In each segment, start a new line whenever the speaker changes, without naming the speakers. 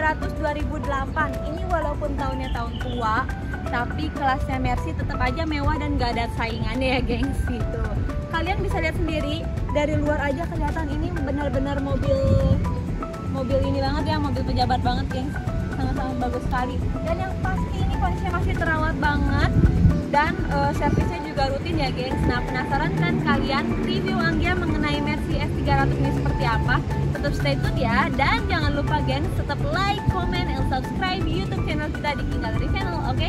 S300 2008. Ini walaupun tahunnya tahun tua, tapi kelasnya Mercy tetap aja mewah dan gak ada saingannya ya gengs gitu. Kalian bisa lihat sendiri dari luar aja kelihatan ini benar-benar mobil ini banget ya, mobil pejabat banget gengs. Sangat-sangat bagus sekali. Dan yang pasti ini kondisinya masih terawat banget dan servisnya juga rutin ya gengs. Nah, penasaran kan kalian review Anggia mengenai Mercy S300 ini seperti apa? Tetap stay tune ya, dan jangan lupa gengs tetap like, comment, and subscribe YouTube channel kita di King Gallery Channel, oke?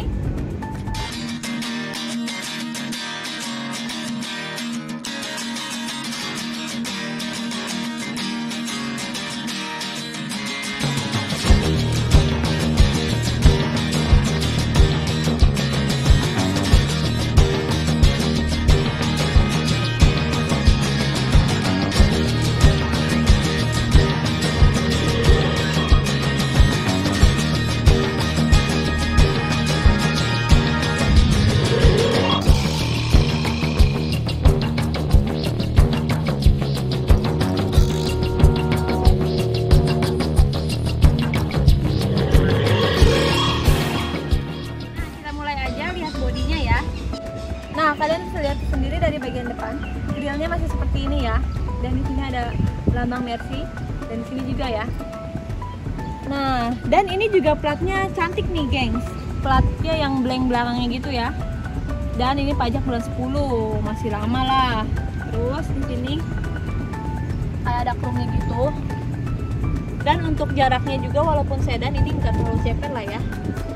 Nah, kalian bisa lihat sendiri dari bagian depan, grillnya masih seperti ini ya. Dan di sini ada lambang Mercy, dan di sini juga ya. Nah, dan ini juga platnya cantik nih, gengs. Platnya yang blank belakangnya gitu ya. Dan ini pajak bulan 10, masih lama lah. Terus di sini kayak ada chrome-nya gitu. Dan untuk jaraknya juga walaupun sedan ini nggak terlalu ceper lah ya.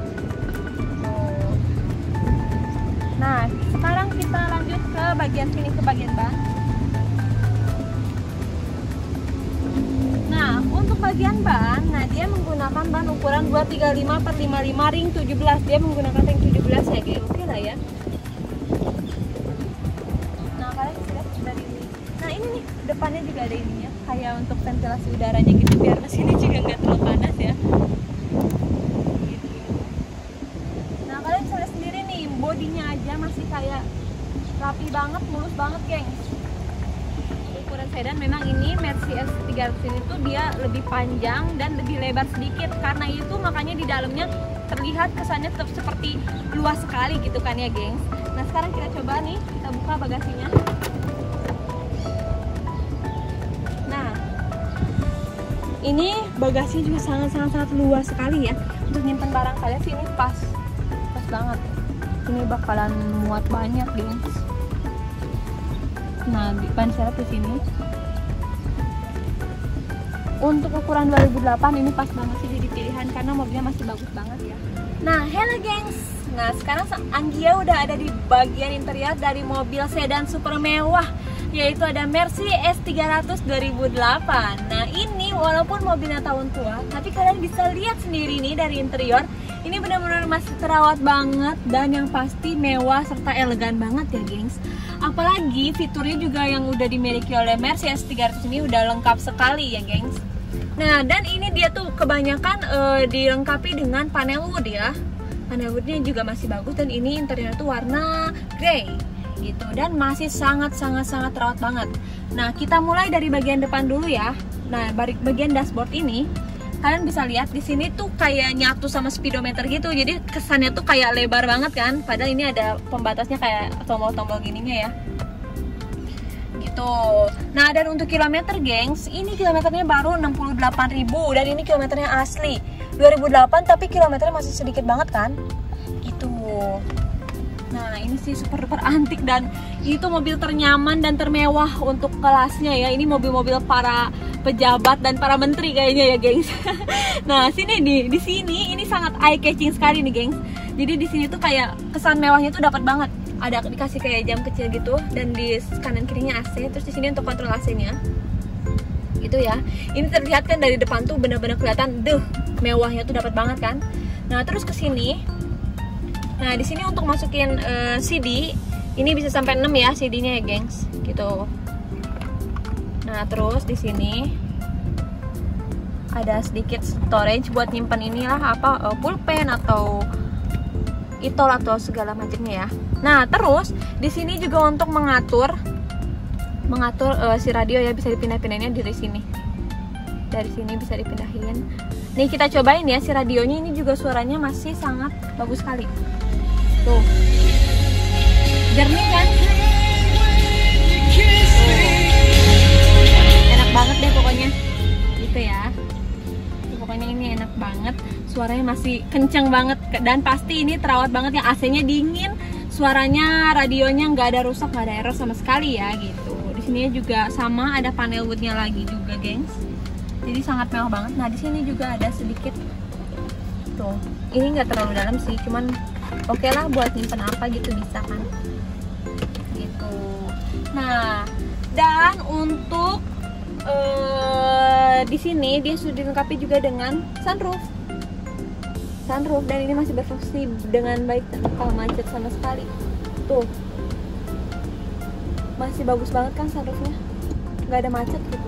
Nah, sekarang kita lanjut ke bagian sini, ke bagian ban. Nah, untuk bagian ban, nah dia menggunakan ban ukuran 235/55 ring 17. Dia menggunakan ring 17 ya, kayak oke lah ya. Nah, kalian bisa lihat dari ini. Nah, ini nih depannya juga ada ininya, kayak untuk ventilasi udaranya gitu, biar mesinnya juga nggak terlalu panas ya. Bodinya aja masih kayak rapi banget, mulus banget gengs. Ukuran sedan memang ini Mercy S300 ini tuh dia lebih panjang dan lebih lebar sedikit. Karena itu makanya di dalamnya terlihat kesannya tetap seperti luas sekali gitu kan ya gengs. Nah, sekarang kita coba nih, kita buka bagasinya. Nah, ini bagasinya juga sangat luas sekali ya. Untuk nyimpen barang kalian sih ini pas banget. Ini bakalan muat banyak, gengs. Nah, ban serep di sini. Untuk ukuran 2008 ini pas banget sih jadi pilihan karena mobilnya masih bagus banget ya. Nah, hello gengs. Nah, sekarang Anggia udah ada di bagian interior dari mobil sedan super mewah, yaitu ada Mercy S300 2008. Nah, ini walaupun mobilnya tahun tua, tapi kalian bisa lihat sendiri nih dari interior. Ini benar-benar masih terawat banget dan yang pasti mewah serta elegan banget ya, gengs. Apalagi fiturnya juga yang udah dimiliki oleh Mercy S300 ini udah lengkap sekali ya, gengs. Nah, dan ini dia tuh kebanyakan dilengkapi dengan panel wood ya. Panel woodnya juga masih bagus dan ini interior tuh warna grey gitu dan masih sangat terawat banget. Nah, kita mulai dari bagian depan dulu ya. Nah, bagian dashboard ini kalian bisa lihat di sini tuh kayak nyatu sama speedometer gitu. Jadi kesannya tuh kayak lebar banget kan. Padahal ini ada pembatasnya kayak tombol-tombol gininya ya. Gitu. Nah, dan untuk kilometer, gengs, ini kilometernya baru 68.000 dan ini kilometernya asli 2008 tapi kilometernya masih sedikit banget kan. Gitu. Nah, ini sih super duper antik dan itu mobil ternyaman dan termewah untuk kelasnya ya. Ini mobil-mobil para pejabat dan para menteri kayaknya ya, gengs. Nah, sini di sini ini sangat eye catching sekali nih, gengs. Jadi di sini tuh kayak kesan mewahnya tuh dapat banget. Ada dikasih kayak jam kecil gitu dan di kanan kirinya AC, terus di sini untuk kontrol AC-nya. Gitu ya. Ini terlihat kan dari depan tuh benar-benar kelihatan mewahnya tuh dapat banget kan. Nah, terus ke sini. Nah, di sini untuk masukin CD, ini bisa sampai 6 ya CD-nya ya, gengs. Gitu. Nah, terus di sini ada sedikit storage buat nyimpen inilah pulpen atau itol atau segala macamnya ya. Nah, terus di sini juga untuk mengatur si radio ya, bisa dipindah-pindahnya dari sini. dari sini bisa dipindahin. Nih kita cobain ya, si radionya ini juga suaranya masih sangat bagus sekali. Tuh, jernih kan? Enak banget deh pokoknya, gitu ya. Pokoknya ini enak banget, suaranya masih kenceng banget dan pasti ini terawat banget ya, AC-nya dingin, suaranya, radionya nggak ada rusak, nggak ada error sama sekali ya gitu. Di sini juga sama ada panel woodnya lagi juga, gengs. Jadi sangat mewah banget. Nah di sini juga ada sedikit tuh. Ini nggak terlalu dalam sih, cuman oke lah buat nyimpen apa gitu bisa kan. Gitu. Nah dan untuk di sini dia sudah dilengkapi juga dengan sunroof. Dan ini masih berfungsi dengan baik tanpa macet sama sekali. Tuh. Masih bagus banget kan sunroofnya, nggak ada macet gitu.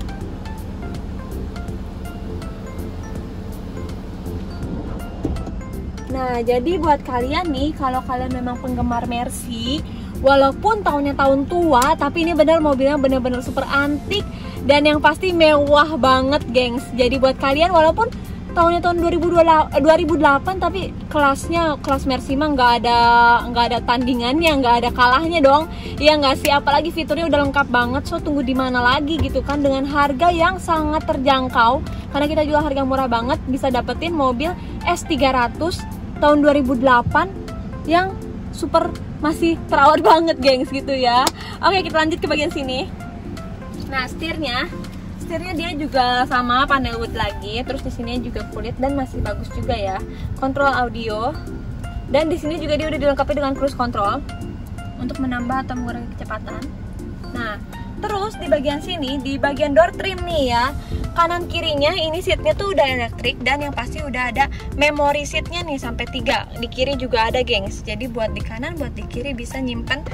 Nah jadi buat kalian nih, kalau kalian memang penggemar Mercy, walaupun tahunnya tahun tua, tapi ini benar mobilnya benar-benar super antik dan yang pasti mewah banget, gengs. Jadi buat kalian walaupun tahunnya tahun 2008 tapi kelas Mercy mah nggak ada tandingannya, nggak ada kalahnya dong. Ya nggak sih, apalagi fiturnya udah lengkap banget. So tunggu di mana lagi gitu kan, dengan harga yang sangat terjangkau. Karena kita jual harga murah banget, bisa dapetin mobil S300 tahun 2008 yang super masih terawat banget, gengs, gitu ya. Oke, kita lanjut ke bagian sini. Nah, setirnya dia juga sama panel wood lagi, terus di sini juga kulit dan masih bagus juga ya. Kontrol audio. Dan di sini juga dia udah dilengkapi dengan cruise control untuk menambah atau mengurangi kecepatan. Nah, terus di bagian sini, di bagian door trim nih ya, kanan kirinya ini seatnya tuh udah elektrik dan yang pasti udah ada memory seatnya nih sampai 3. Di kiri juga ada, gengs. Jadi buat di kanan, buat di kiri bisa nyimpen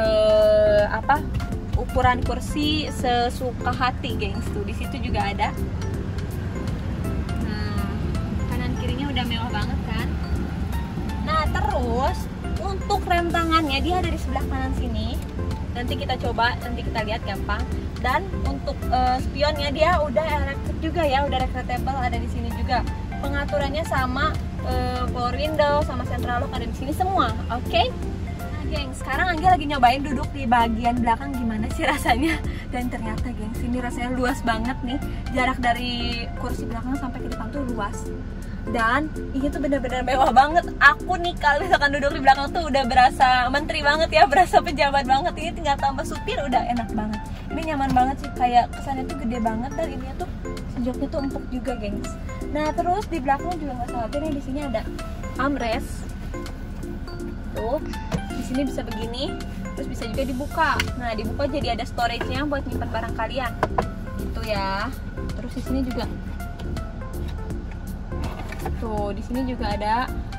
ukuran kursi sesuka hati, gengs. Tuh di situ juga ada. Nah, kanan kirinya udah mewah banget kan. Nah, terus untuk rem tangannya dia ada di sebelah kanan sini. Nanti kita coba, nanti kita lihat gampang. Dan untuk spionnya dia udah elektrik juga ya, udah retractable, ada di sini juga. Pengaturannya sama, power window sama central lock ada di sini semua. Oke? Nah, geng, sekarang Anggi lagi nyobain duduk di bagian belakang gimana sih rasanya. Dan ternyata, geng, sini rasanya luas banget nih. Jarak dari kursi belakang sampai ke depan tuh luas. Dan ini tuh bener-bener mewah banget. Aku nih kalau misalkan duduk di belakang tuh udah berasa menteri banget ya, berasa pejabat banget. Ini tinggal tambah supir udah enak banget. Ini nyaman banget sih, kayak kesannya tuh gede banget dan ini tuh sejoknya tuh empuk juga, gengs. Nah terus di belakang juga nggak salah nih, di sini ada armrest. Tuh di sini bisa begini, terus bisa juga dibuka. Nah dibuka jadi ada storage-nya buat nyimpan barang kalian. Gitu ya. Terus di sini juga tuh, di sini juga ada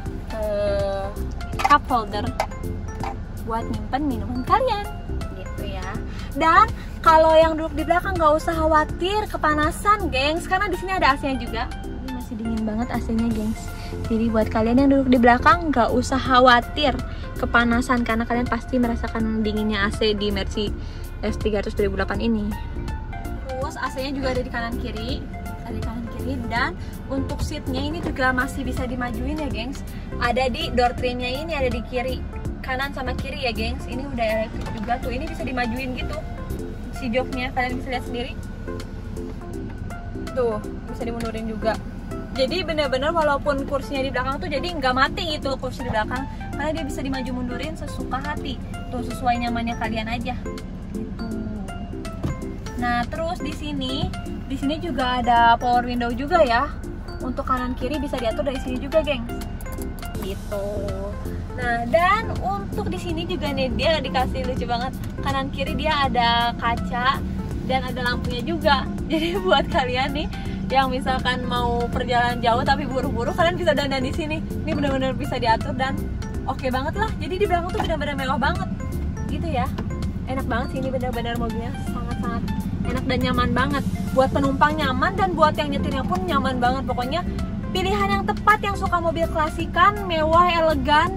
cup holder buat nyimpen minuman kalian, gitu ya. Dan kalau yang duduk di belakang nggak usah khawatir kepanasan, gengs, karena di sini ada AC-nya juga. Ini masih dingin banget AC-nya, gengs. Jadi buat kalian yang duduk di belakang nggak usah khawatir kepanasan karena kalian pasti merasakan dinginnya AC di Mercy S300 2008 ini. Terus AC-nya juga ada di kanan kiri. Dan untuk seatnya ini juga masih bisa dimajuin ya, gengs. Ada di door trimnya ini, ada di kiri, kanan sama kiri ya, gengs. Ini udah elektrik juga tuh, ini bisa dimajuin gitu si joknya, kalian bisa lihat sendiri tuh, bisa dimundurin juga. Jadi bener-bener walaupun kursinya di belakang tuh jadi nggak mati gitu kursi di belakang, karena dia bisa dimaju mundurin sesuka hati tuh, sesuai nyamannya kalian aja gitu. Nah terus di sini juga ada power window juga ya. Untuk kanan kiri bisa diatur dari sini juga, gengs. Gitu. Nah, dan untuk di sini juga nih dia dikasih lucu banget. Kanan kiri dia ada kaca dan ada lampunya juga. Jadi buat kalian nih yang misalkan mau perjalanan jauh tapi buru-buru, kalian bisa dandan di sini. Ini benar-benar bisa diatur dan oke banget lah. Jadi di belakang tuh benar-benar mewah banget. Gitu ya. Enak banget sih, ini benar-benar mobilnya sangat-sangat enak dan nyaman banget. Buat penumpang nyaman dan buat yang nyetirnya pun nyaman banget. Pokoknya pilihan yang tepat yang suka mobil klasikan, mewah, elegan,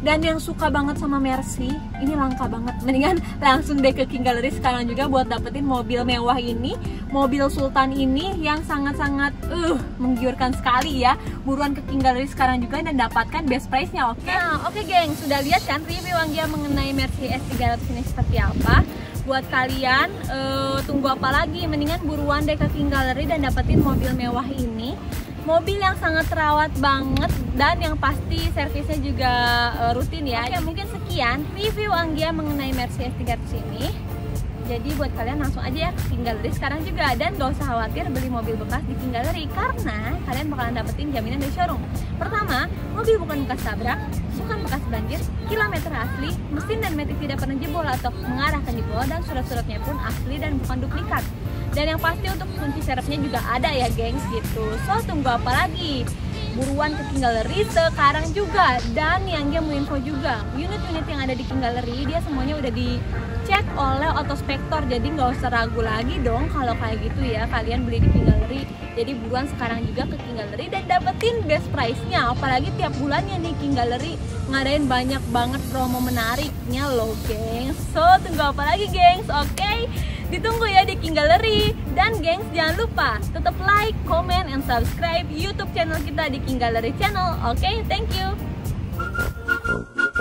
Dan yang suka banget sama Mercy, ini langka banget. Mendingan langsung deh ke King Gallery sekarang juga buat dapetin mobil mewah ini, mobil Sultan ini yang sangat-sangat menggiurkan sekali ya. Buruan ke King Gallery sekarang juga dan dapatkan best price-nya, oke? Nah, oke geng, sudah lihat kan review Anggia mengenai Mercy S300 ini seperti apa? Buat kalian, tunggu apa lagi? Mendingan buruan deh ke King Gallery dan dapetin mobil mewah ini. Mobil yang sangat terawat banget dan yang pasti servisnya juga rutin ya. Oke, mungkin sekian review Anggia mengenai Mercy S300 ini. Jadi buat kalian langsung aja ya ke King Gallery sekarang juga. Dan gak usah khawatir beli mobil bekas di King Gallery, karena kalian bakalan dapetin jaminan dari showroom. Pertama, mobil bukan bekas tabrak, bukan bekas banjir, kilometer asli, mesin dan metik tidak pernah jebol atau mengarahkan di bawah, dan surat-suratnya pun asli dan bukan duplikat. Dan yang pasti untuk kunci serepnya juga ada ya gengs gitu. So tunggu apa lagi? Buruan ke King Gallery sekarang juga. Dan yang dia mau info juga, unit-unit yang ada di King Gallery dia semuanya udah dicek oleh Autospektor. Jadi nggak usah ragu lagi dong kalau kayak gitu ya kalian beli di King Gallery. Jadi buruan sekarang juga ke King Gallery dan dapetin best price-nya. Apalagi tiap bulannya nih King Gallery ngadain banyak banget promo menariknya loh gengs. So tunggu apa lagi gengs, oke? Ditunggu ya di King Gallery. Dan gengs, jangan lupa tetap like, comment, and subscribe YouTube channel kita di King Gallery Channel. Oke, thank you.